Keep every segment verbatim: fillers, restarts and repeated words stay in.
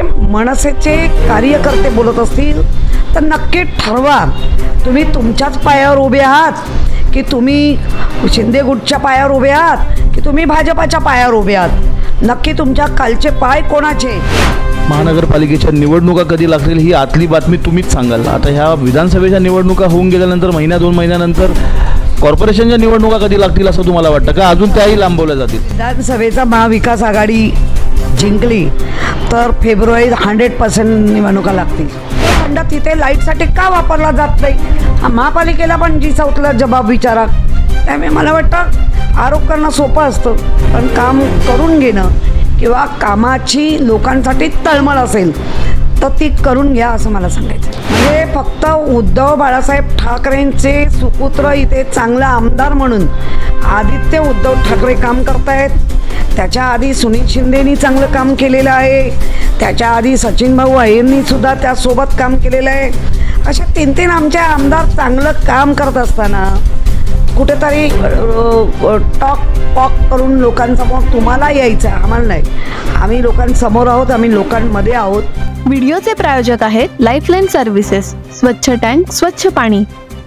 मनसेचे कार्यकर्ते बोलत असतील तर नक्की ठरवा, तुम्ही तुमच्याच पायावर उभे आहात की तुम्ही शिंदे गुटच्या पायावर उभे आहात की तुम्ही भाजपाच्या पायावर उभे आहात. नक्की तुमच्या कालचे पाय कोणाचे. महानगरपालिकेच्या निवडणुका कधी लागतील ही आतली बातमी तुम्हीच सांगाल. आता ह्या विधानसभेच्या निवडणुका होऊन गेल्यानंतर महिन्या दोन महिन्यानंतर कॉर्पोरेशनच्या निवडणुका कधी लागतील असं तुम्हाला वाटतं का, अजून त्याही लांबवल्या जातील? विधानसभेचा महाविकास आघाडी जिंकली तर फेब्रुवारीत हंड्रेड पर्सेंट निवडणुका लागतील. फंड तिथे लाईटसाठी का वापरला जात नाही, हा महापालिकेला पण जी चौथला जबाब विचारा. त्यामुळे मला वाटतं आरोप करणं सोपं असतं, पण काम करून घेणं किंवा कामाची लोकांसाठी तळमळ असेल तर ती करून घ्या असं मला सांगायचं. म्हणजे फक्त उद्धव बाळासाहेब ठाकरेंचे सुपुत्र इथे चांगला आमदार म्हणून आदित्य उद्धव ठाकरे काम करतायत. त्याच्या आधी सुनील शिंदेनी चांगलं काम केलेलं आहे, त्याच्या आधी सचिन भाऊ अय्यरनी सुद्धा त्यासोबत काम केलेलं आहे. अशा तीन तीन आमचे आमदार चांगलं काम करत असताना कुठेतरी टॉक पॉक करून लोकांसमोर तुम्हाला यायचं आहे, आम्हाला नाही. आम्ही लोकांसमोर आहोत, आम्ही लोकांमध्ये आहोत. व्हिडिओचे प्रायोजक आहेत लाईफलाईन सर्व्हिसेस, स्वच्छ टँक स्वच्छ पाणी.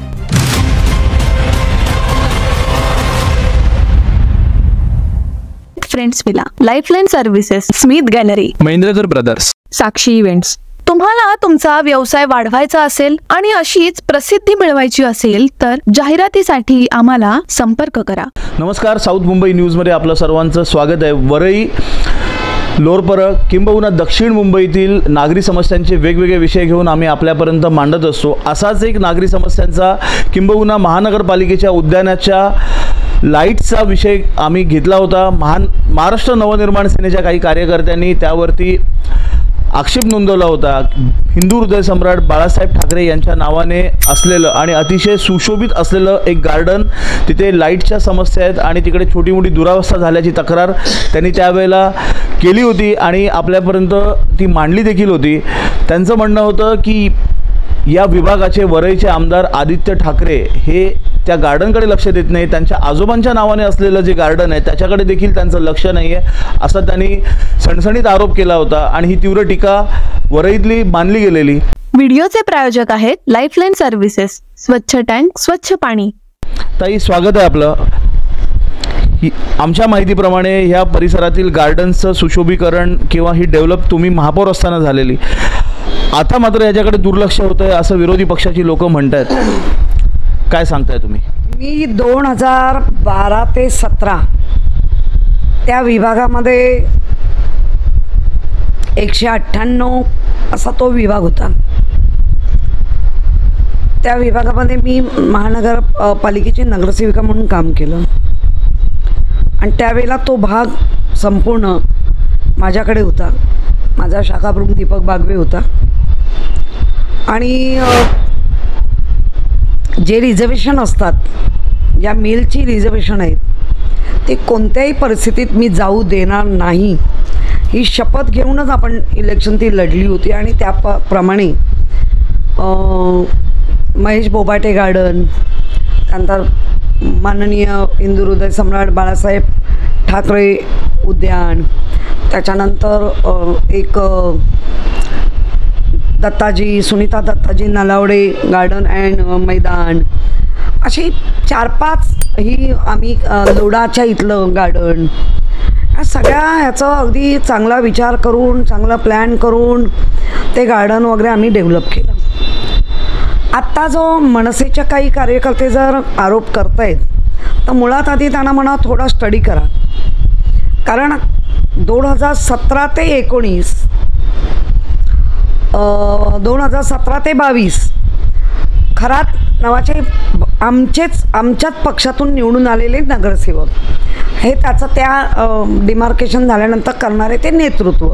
Friends Villa, Lifeline Services, Smith Gallery, Mahendrakar Brothers, Sakshi Events. तुम्हाला तुमचा व्यवसाय वाढवायचा असेल आणि अशीच प्रसिद्धी मिळवायची असेल तर जाहिरातीसाठी आम्हाला संपर्क करा. नमस्कार, साऊथ मुंबई न्यूजमध्ये आपलं सर्वांचं स्वागत आहे. वरळी, लोरपरळ किंबहुना दक्षिण मुंबईतील नागरी समस्यांचे वेगवेगळे विषय घेऊन आम्ही आपल्यापर्यंत मांडत असतो. असाच एक नागरी समस्यांचा किंबहुना महानगरपालिकेच्या उद्यानाच्या लाईटचा विषय आम्ही घेतला होता. महान महाराष्ट्र नवनिर्माण सेनेच्या काही कार्यकर्त्यांनी त्यावरती आक्षेप नोंदवला होता. हिंदू हृदय सम्राट बाळासाहेब ठाकरे यांच्या नावाने असलेलं आणि अतिशय सुशोभित असलेलं एक गार्डन, तिथे लाईटच्या समस्या आहेत आणि तिकडे छोटी मोठी दुरावस्था झाल्याची तक्रार त्यांनी त्यावेळेला केली होती आणि आपल्यापर्यंत ती मांडली देखील होती. त्यांचं म्हणणं होतं की या विभागाचे वरळीचे आमदार आदित्य ठाकरे हे त्या गार्डनकडे लक्ष देत नाही, त्यांच्या आजोबांच्या नावाने असलेलं जे गार्डन आहे त्याच्याकडे देखील त्यांचं लक्ष नाही आहे, असा त्यांनी सणसणीत आरोप केला होता आणि ही तीव्र टीका वरळीतली मानली गेलेली. व्हिडिओचे प्रायोजक आहेत लाईफलाईन सर्व्हिसेस, स्वच्छ टँक स्वच्छ पाणी. ताई, स्वागत आहे आपलं. आमच्या माहितीप्रमाणे ह्या परिसरातील गार्डन्सचं सुशोभीकरण किंवा ही डेव्हलप तुम्ही महापौर असताना झालेली, आता मात्र याच्याकडे दुर्लक्ष होतं आहे असं विरोधी पक्षाची लोक म्हणतात. काय सांगताय तुम्ही? मी दोन हजार बारा ते सतरा त्या विभागामध्ये एकशे अठ्ठ्याण्णव असा तो विभाग होता. त्या विभागामध्ये मी महानगर पालिकेची नगरसेविका म्हणून काम केलं आणि त्यावेळेला तो भाग संपूर्ण माझ्याकडे होता. माझा शाखाप्रमुख दीपक बागवे होता आणि जे रिझर्वेशन असतात, ज्या मेलची रिझर्वेशन आहेत, ते कोणत्याही परिस्थितीत मी जाऊ देणार नाही ही शपथ घेऊनच आपण इलेक्शन ती लढली होती. आणि त्या प प्रमाणे महेश बोबाटे गार्डन, त्यानंतर माननीय हिंदू हृदय सम्राट बाळासाहेब ठाकरे उद्यान, त्याच्यानंतर एक दत्ताजी सुनीता दत्ताजी नलावडे गार्डन अँड मैदान, अशी चार पाच ही आम्ही लोडाच्या इथलं गार्डन, या सगळ्या ह्याचा अगदी चांगला विचार करून चांगला प्लॅन करून ते गार्डन वगैरे आम्ही डेव्हलप केलं. आत्ता जो मनसेच्या काही कार्यकर्ते जर आरोप करत आहेत तर मुळात आधी त्यांना म्हणा थोडा स्टडी करा, कारण दोन हजार सतरा ते एकोणीस दोन हजार सतरा ते बावीस खरात नावाचे आमचेच आमच्याच पक्षातून निवडून आलेले नगरसेवक हे त्याचं त्या डिमार्केशन झाल्यानंतर करणारे ते नेतृत्व.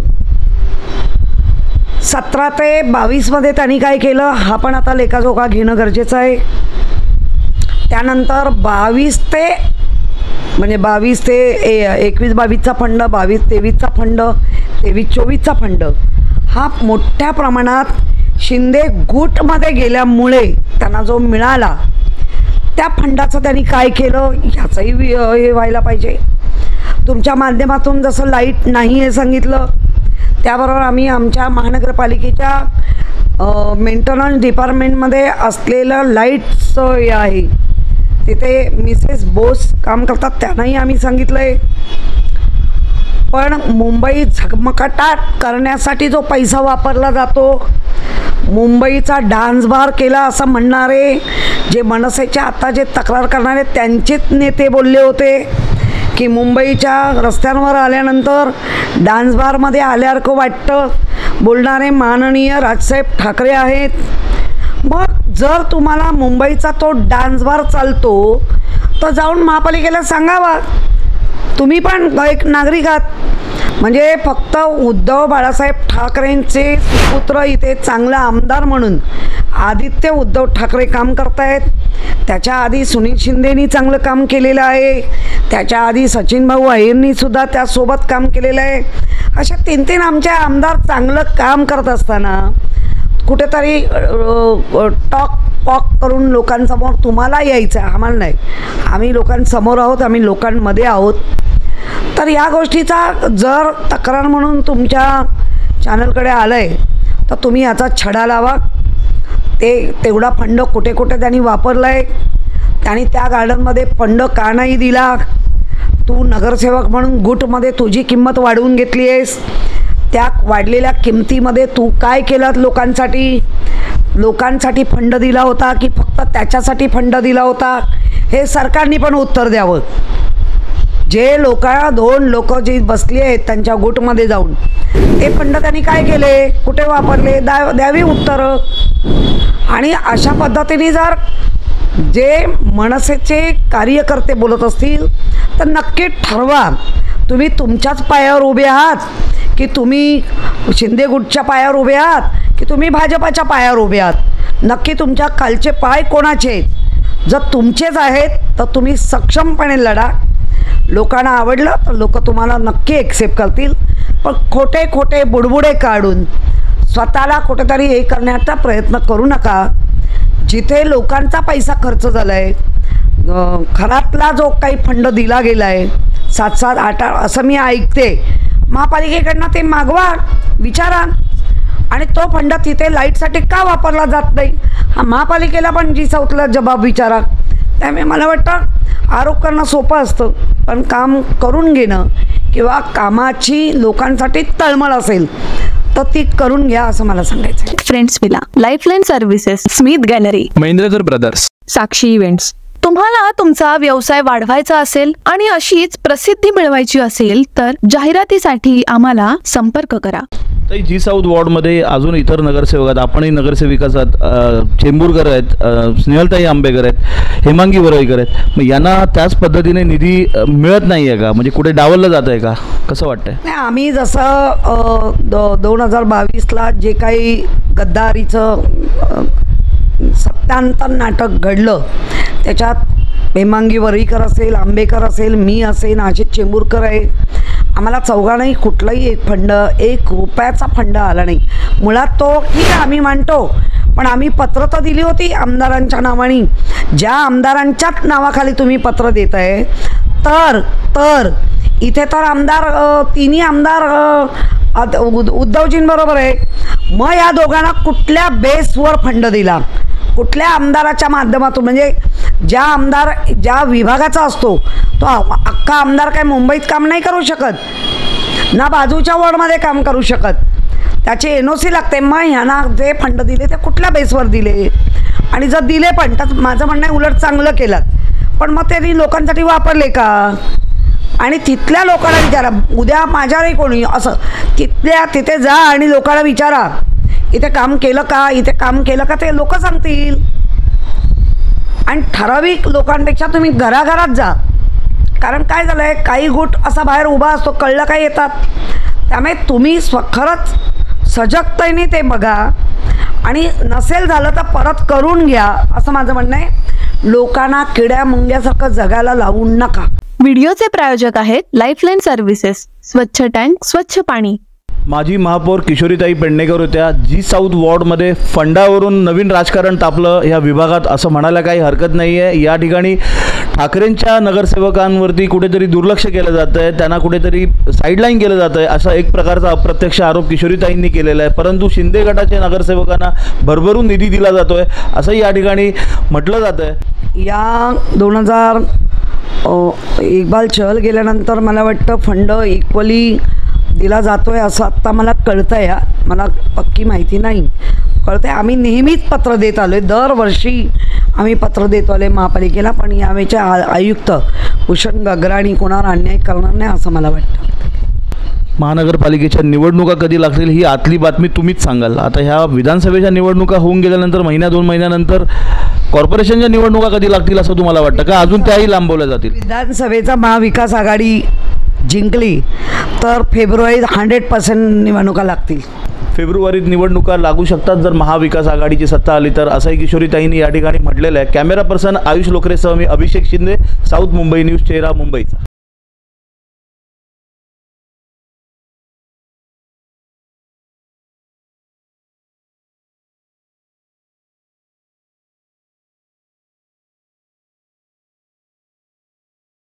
सतरा ते बावीसमध्ये त्यांनी काय केलं हा पण आता लेखाजोखा घेणं गरजेचं आहे. त्यानंतर बावीस ते म्हणजे बावीस ते एकवीस बावीसचा फंड, बावीस तेवीसचा फंड, तेवीस चोवीसचा फंड हा मोठ्या प्रमाणात शिंदे गुटमध्ये गेल्यामुळे त्यांना जो मिळाला त्या फंडाचं त्यांनी काय केलं ह्याचंही हे व्हायला पाहिजे. तुमच्या माध्यमातून जसं लाईट नाही हे सांगितलं त्याबरोबर आम्ही आमच्या महानगरपालिकेच्या मेंटेनन्स डिपार्टमेंटमध्ये असलेलं लाईट्स हे आहे तिथे मिसेस बोस काम करतात, त्यांनाही आम्ही सांगितलं आहे. पण मुंबई झगमगाट करण्यासाठी जो पैसा वापरला जातो, मुंबईचा डान्स बार केला असं म्हणणारे जे मनसेचे आता जे तक्रार करणारे त्यांचेच नेते बोलले होते की मुंबईच्या रस्त्यांवर आल्यानंतर डान्स बारमध्ये आल्यासारखं वाटतं बोलणारे माननीय राजसाहेब ठाकरे आहेत. मग जर तुम्हाला मुंबईचा तो डान्स बार चालतो तर जाऊन महापालिकेला सांगावा. तुम्ही पण एक नागरिक आहात. म्हणजे फक्त उद्धव बाळासाहेब ठाकरेंचे सुपुत्र इथे चांगला आमदार म्हणून आदित्य उद्धव ठाकरे काम करतायत. त्याच्या आधी सुनील शिंदेनी चांगलं काम केलेलं आहे. त्याच्या आधी सचिन भाऊ अहिरनी सुद्धा त्यासोबत काम केलेलं आहे. अशा तीन तीन आमचे आमदार चांगलं काम करत असताना कुठेतरी टॉक पॉक करून लोकांसमोर तुम्हाला यायचं आहे, आम्हाला नाही. आम्ही लोकांसमोर आहोत, आम्ही लोकांमध्ये आहोत. तर या गोष्टीचा जर तक्रार म्हणून तुमच्या चॅनलकडे आलं आहे तर तुम्ही याचा छडा लावा. ते तेवढा फंड कुठे कुठे त्यांनी वापरला आहे, त्यांनी त्या गार्डनमध्ये फंड का नाही दिला. तू नगरसेवक म्हणून गुटमध्ये तुझी किंमत वाढवून घेतली आहेस, त्या वाढलेल्या किमतीमध्ये तू काय केलं लोकांसाठी. लोकांसाठी फंड दिला होता की फक्त त्याच्यासाठी फंड दिला होता, हे सरकारने पण उत्तर द्यावं. जे लोक दोन लोक जी बसली आहेत त्यांच्या गुटमध्ये जाऊन ते फंड त्यांनी काय केले, कुठे वापरले, दा द्यावी उत्तरं. आणि अशा पद्धतीने जर जे मनसेचे कार्यकर्ते बोलत असतील तर नक्की ठरवा तुम्ही तुमच्याच पायावर उभे आहात की तुम्ही शिंदे गुटच्या पायावर उभे आहात की तुम्ही भाजपाच्या पायावर उभे आहात. नक्की तुमच्या खालचे पाय कोणाचे आहेत. जर तुमचेच आहेत तर तुम्ही सक्षमपणे लढा. लोकांना आवडलं तर लोक तुम्हाला नक्की ॲक्सेप्ट करतील. पण खोटे खोटे बुडबुडे काढून स्वतःला कुठेतरी हे करण्याचा प्रयत्न करू नका. जिथे लोकांचा पैसा खर्च झाला आहे, घरातला जो काही फंड दिला गेला आहे सात सात आठ आठ असं मी ऐकते, महापालिकेकडनं ते मागवा, विचारा. आणि तो फंड तिथे लाईटसाठी का वापरला जात नाही हा महापालिकेला पण जी साऊथला जबाब विचारा. त्यामुळे मला वाटतं आरोप करणं सोपं असतं, पण काम करून घेणं किंवा कामाची लोकांसाठी तळमळ असेल तर ती करून घ्या असं मला सांगायचं. Friends Villa, Lifeline Services, Smith Gallery, Mahendrakar Brothers, Sakshi Events. तुम्हाला तुमचा व्यवसाय वाढवायचा असेल आणि अशीच प्रसिद्धी मिळवायची असेल तर जाहिरातीसाठी आम्हाला संपर्क करा. तर जी साऊथ वॉर्डमध्ये अजून इतर नगरसेवक आहेत, आपणही नगरसेविकाच आहात. चेंबूरकर आहेत, स्नेहलताई आंबेकर आहेत, हेमांगी वरईकर आहेत. मग यांना त्याच पद्धतीने निधी मिळत नाही आहे का, म्हणजे कुठे डावललं जात आहे का, कसं वाटतंय? नाही, आम्ही जसं दो दोन हजार बावीसला जे काही गद्दारीचं सत्यान्तर नाटक घडलं त्याच्यात हेमांगी वरईकर असेल, आंबेकर असेल, मी असेल, अजित चेंबूरकर आहे, आम्हाला चौघांनाही कुठलाही एक फंड एक रुपयाचा फंड आला नाही. मुळात तो ठीक आहे आम्ही मानतो, पण आम्ही पत्र तर दिली होती आमदारांच्या नावाने. ज्या आमदारांच्याच नावाखाली तुम्ही पत्र देत आहे तर तर इथे तर आमदार तिन्ही आमदार उद्धवजींबरोबर आहे. मग या दोघांना कुठल्या बेसवर फंड दिला, कुठल्या आमदाराच्या माध्यमातून, म्हणजे ज्या आमदार ज्या विभागाचा असतो तो अख्खा आमदार काय मुंबईत काम नाही करू शकत, ना बाजूच्या वॉर्डमध्ये काम करू शकत, त्याची एन ओ सी लागते. मग ह्यांना जे फंड दिले ते कुठल्या बेसवर दिले, आणि जर दिले पण तर माझं म्हणणं आहे उलट चांगलं केलं, पण मग त्यांनी लोकांसाठी वापरले का. आणि तिथल्या लोकांना विचारा, उद्या माझ्यावरही कोणी असं तिथल्या तिथे जा आणि लोकांना विचारा इथे काम केलं का, इथे काम केलं का, ते लोक सांगतील. आणि ठराविक लोकांपेक्षा तुम्ही घराघरात जा, कारण काय झालं आहे काही गुट असा बाहेर उभा असतो, कळलं काय येतात. त्यामुळे तुम्ही स्व खरंच सजगतेने ते बघा, आणि नसेल झालं तर परत करून घ्या असं माझं म्हणणं आहे. लोकांना किड्या मुंग्यासारखं जगायला लावून नका. व्हिडिओचे प्रायोजक आहेत लाईफलाईन सर्व्हिसेस, स्वच्छ टँक, स्वच्छ पाणी. माजी महापौर किशोरीताई पेडणेकर होत्या. जी साऊथ वॉर्डमध्ये फंडावरून नवीन राजकारण तापलं ह्या विभागात असं म्हणायला काही हरकत नाही आहे. या ठिकाणी ठाकरेंच्या नगरसेवकांवरती कुठेतरी दुर्लक्ष केलं जातं आहे, त्यांना कुठेतरी साईडलाईन केलं जातं आहे, असा एक प्रकारचा अप्रत्यक्ष आरोप किशोरीताईंनी केलेला आहे. परंतु शिंदे गटाच्या नगरसेवकांना भरभरून निधी दिला जातो आहे असंही या ठिकाणी म्हटलं जातं आहे. या दोन हजार इक्बाल चहल गेल्यानंतर मला वाटतं फंड इक्वली दिला जातो आहे असं आत्ता मला कळतं आहे. मला पक्की माहिती नाही, कळतं आहे. आम्ही नेहमीच पत्र देत आलो आहे, दरवर्षी आम्ही पत्र देत आलो आहे महापालिकेला, पण यावेळेचे आ आयुक्त भूषण गगराणी कोणावर अन्याय करणार नाही असं मला वाटतं. महानगरपालिकेच्या निवडणुका कधी लागतील ही आतली बातमी तुम्हीच सांगाल. आता ह्या विधानसभेच्या निवडणुका होऊन गेल्यानंतर महिन्या दोन महिन्यानंतर कॉर्पोरेशनच्या निवडणुका कधी लागतील असं तुम्हाला वाटतं का, अजून त्याही लांबवल्या जातील? विधानसभेचा महाविकास आघाडी जिंकली तर फेब्रुवारीत हंड्रेड पर्सेंट निवडणुका लागतील. फेब्रुवारीत निवडणुका लागू शकतात जर महाविकास आघाडीची सत्ता आली तर, असंही किशोरीताईंनी या ठिकाणी म्हटलेलं आहे. कॅमेरा पर्सन आयुष लोकरेसह मी अभिषेक शिंदे, साऊथ मुंबई न्यूज, चेहरा मुंबईचा.